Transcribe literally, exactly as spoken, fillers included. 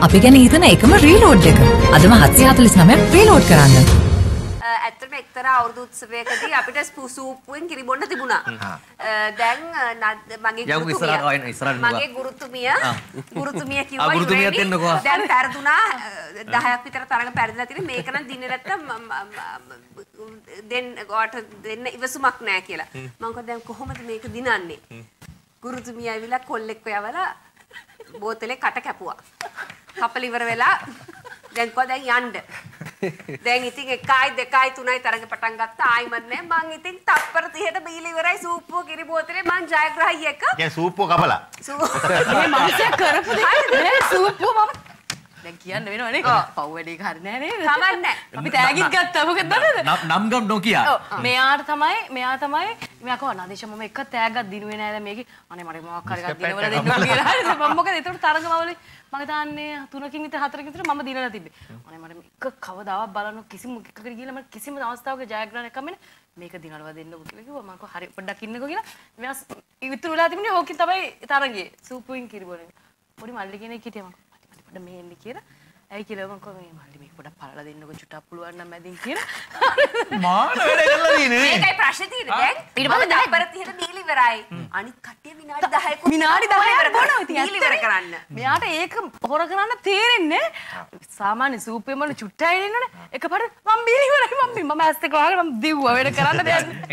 අපි ගැන හිතන එකම රීලෝඩ් එක. අදම හත්සිය හතළිස් නවයක් රීලෝඩ් කරන්න. ඇත්තටම එක්තරා අවුරුදු උත්සවයකදී අපිට සූප්පුවෙන් කිරි බොන්න තිබුණා. දැන් මගේ ගුරුතුමිය මගේ ගුරුතුමිය ගුරුතුමිය කිව්වා ගුරුතුමියත් එන්නකෝ. දැන් පෙරදුනා දහයක් විතර තරඟ පෙරදලා තියෙන මේක නම් දින්නේ නැත්තම් දෙන්න ඔයාට දෙන්න ඉවසුමක් නැහැ කියලා. මම කිව්වා දැන් කොහොමද මේක දිනන්නේ? ගුරුතුමිය ඇවිල්ලා කොල්ලෙක්ව යවලා බෝතලේ කට කැපුවා. කපල ඉවර වෙලා දැන් කොහොමද දැන් යන්න? දැන් ඉතින් එකයි දෙකයි තුනයි තරඟ පටන් ගත්තා ආයිමත් නෑ මං ඉතින් තප්පර තිහට බීලා ඉවරයි සූප්පුව කිරි බෝතලේ මං ජයග්‍රහී එක. දැන් සූප්පුව කපලා. මේ මනුස්සයා කරපු දේ සූප්පුව මම දැන් කියන්න වෙනවනේ. පව් වැඩේ හරි නෑ නේද? කමන්නේ. අපි තෑගිත් ගත්තා මොකද දන්නද? නම් ගම් නොකිය. මෙයාට තමයි මෙයා තමයි මෙයා කව නදේශ මම එක තෑග්ගක් දිනුවේ නෑ දැන් මේකේ අනේ මට මොකක් හරි එකක් දිනවල දෙන්න කියලා. හරි මම මොකද ඒකට තරඟමවලේ මම දාන්නේ තුනකින් විතර හතරකින් විතර මම දිනලා තිබ්බේ. අනේ මට එක කවදාවත් බලන්න කිසිම එකකට ගිහලා මට කිසිම අවස්ථාවක ජයග්‍රහණයක් හම්බෙන්නේ මේක දිනලව දෙන්නකො කියලා කිව්වා. මම කව හරි පොඩ්ඩක් ඉන්නකෝ කියලා. මෙයා ඉතුරු වෙලා තිබුණේ ඕකෙන් තමයි තරඟේ. සූපුයින් කිරිබෝනේ. පොඩි මල්ලි කෙනෙක් හිටියා මම. පොඩ මේ එන්නේ කියලා. ඇයි කියලා මම කිව්වා මේ මල්ලි මේක පොඩක් පළලා දෙන්නකො චුට්ටක් පුළුවන් නම් මැදින් කියලා. මාන වැඩ කරලා තියෙන්නේ. මේකයි ප්‍රශ්නේ තියෙන්නේ දැන්. ඊට පස්සේ දහපර තිහට දීලා ඉවරයි. අනිත් කට්ටිය විනාඩි දහයක විනාඩි දහයක් බොනවා ඉතින් දීලා ඉවර කරන්න. මෙයාට ඒක හොර කරන්න තේරෙන්නේ සාමාන්‍ය සූපේ මල චුට්ටයි ඉන්නනේ. එකපාරට මම බීලා ඉවරයි මම මම ඇස් දෙක වහගෙන මම දිව්වා වැඩ කරන්න දෙයක්.